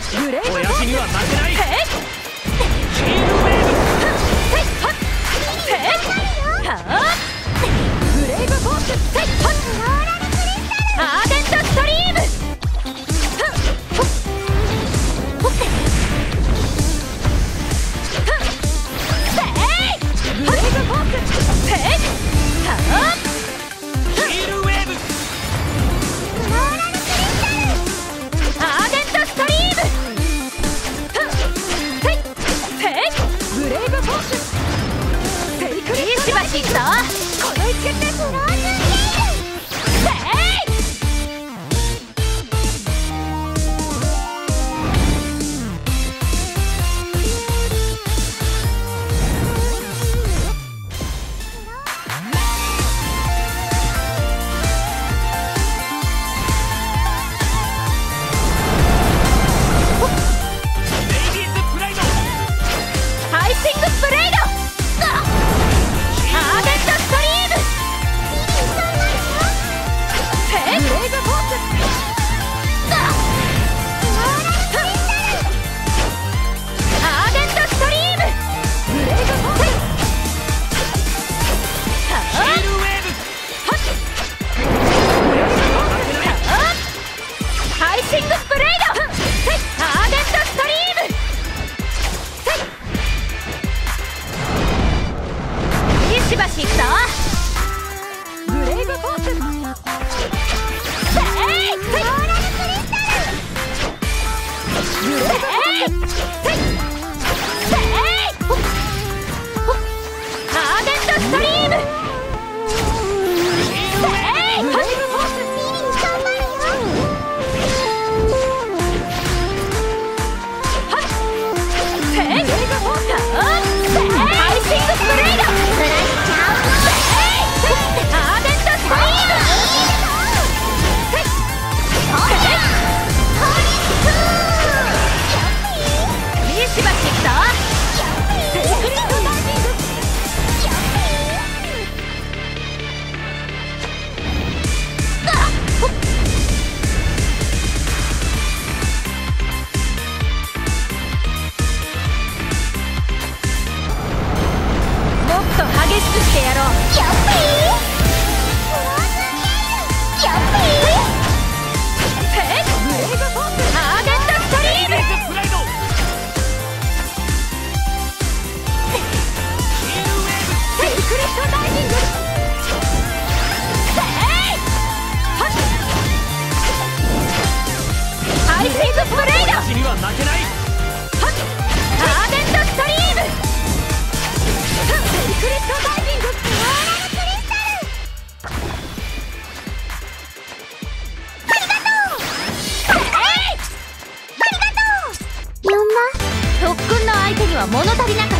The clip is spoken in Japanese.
グレード親父には負けない。 ヘイヒールウェーブ。 ヘイハッヘイハーグレードフォースヘイハッアーデントストリームグレードフォースヘイハーヒールウェーブ。 アーデントストリームヘイヘイブレイブフォースセイクリッドしばしっとこの一撃でブローズゲームヘイレイディーズプライド。 ハイシングブレイドアーデントストリームヘイブレイブフォースアーデントストリームブレイブフォースヒールウェーブ。 ハイシングブレイドアーデントストリームしばしっとグレーブフォースセイローラルクリスタルグレーブフォースセイアーデントストリームセイグレーブフォース頑張るよセイグレーブフォースセイハイシングブレイドアーデントストリームしばしっとセイクリッドダイビングもっと激しくしてやろうやっぴーヘイブレイブフォースアーデントストリームレイディーズプライド。ヒールウェーブ。 セイクリッドダイビングセイハッハイシングブレイド親父には負けない。 ハッアーデントストリームセイクリッドダイビングローラルクリスタルありがとう呼んだ特訓の相手には物足りなかった